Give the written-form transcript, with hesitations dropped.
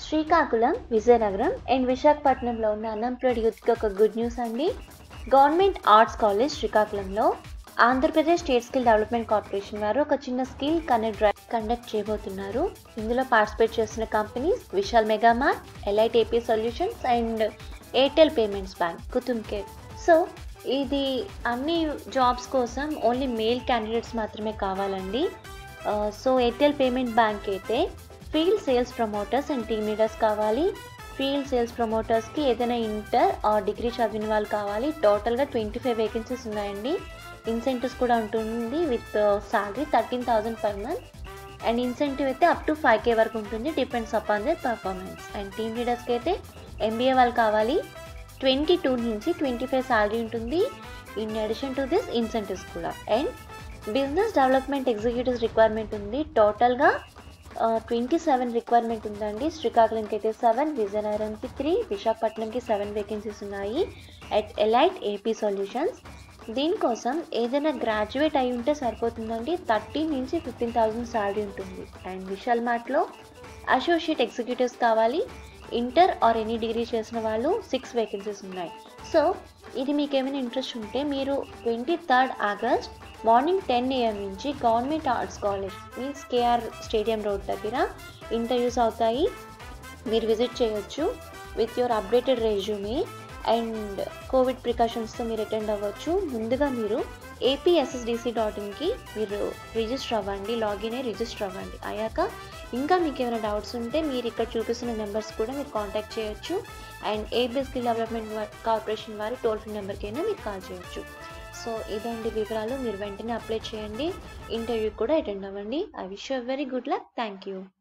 Srikakulam, Vizianagaram and విశాఖపట్నంలో ఉన్న unemployed యూత్కి ఒక గుడ్ న్యూస్ అండి. గవర్నమెంట్ ఆర్ట్స్ కాలేజ్ శ్రీకాకుళంలో Andhra Pradesh state skill development corporation వారు ఒక చిన్న స్కిల్ కనెక్ట్ డ్రైవ్ కండక్ట్ చేయబోతున్నారు. ఇందులో పార్టిసిపేట్ చేస్తున్న companies Vishal mega mart, Elite AP solutions and Airtel payments bank, Kutumbcare. So ఇది అన్ని జాబ్స్ కోసం ఓన్లీ మేల్ క్యాండిడేట్స్ మాత్రమే కావాలండి. సో ఎయిర్టెల్ పేమెంట్ బ్యాంక్ అయితే field sales promoters and team leaders కావాలి. ఫీల్డ్ సేల్స్ ప్రమోటర్స్కి ఏదైనా ఇంటర్ ఆర్ డిగ్రీ చదివిన వాళ్ళు కావాలి. టోటల్గా 25 వేకెన్సీస్ ఉన్నాయండి. ఇన్సెంటివ్స్ కూడా ఉంటుంది with salary 13,000 per month and incentive అయితే అప్ టు 5K వరకు ఉంటుంది, depends upon their performance. And team లీడర్స్కి అయితే MBA వాళ్ళు కావాలి. 22 నుంచి 25 శాలరీ ఉంటుంది. In addition to this incentives కూడా. And business development executives requirement ఉంది. టోటల్గా 27 రిక్వైర్మెంట్ ఉందండి. శ్రీకాకుళంకి అయితే 7, విజయనగరంకి 3, విశాఖపట్నంకి 7 వేకెన్సీస్ ఉన్నాయి అట్ ఎలైట్ ఏపీ సొల్యూషన్స్. దీనికోసం ఏదైనా గ్రాడ్యుయేట్ అయి ఉంటే సరిపోతుందండి. 13 నుంచి 15,000 శాలరీ ఉంటుంది. అండ్ విశాల్ మార్ట్లో అసోసియేట్ ఎగ్జిక్యూటివ్స్ కావాలి. ఇంటర్ ఆర్ ఎనీ డిగ్రీ చేసిన వాళ్ళు 6 వేకెన్సీస్ ఉన్నాయి. సో ఇది మీకు ఏమైనా ఇంట్రెస్ట్ ఉంటే మీరు 23rd ఆగస్ట్ మార్నింగ్ 10 AM నుంచి government arts college means KR stadium road దగ్గర ఇంటర్వ్యూస్ అవుతాయి. మీరు విజిట్ చేయొచ్చు with your updated resume and covid ప్రికాషన్స్తో మీరు అటెండ్ అవ్వచ్చు. ముందుగా మీరు apssdc.inకి మీరు రిజిస్టర్ అవ్వండి, లాగిన్ అయ్యి రిజిస్టర్ అవ్వండి. అయ్యాక ఇంకా మీకు ఏమైనా డౌట్స్ ఉంటే మీరు ఇక్కడ చూపిస్తున్న నెంబర్స్ కూడా మీరు కాంటాక్ట్ చేయొచ్చు. And AP skill development corporation వారి టోల్ ఫ్రీ నెంబర్కైనా మీరు కాల్ చేయొచ్చు. సో ఇదండి వివరాలు. మీరు వెంటనే అప్లై చేయండి, ఇంటర్వ్యూ కూడా అటెండ్ అవ్వండి. I wish you very good luck. Thank you.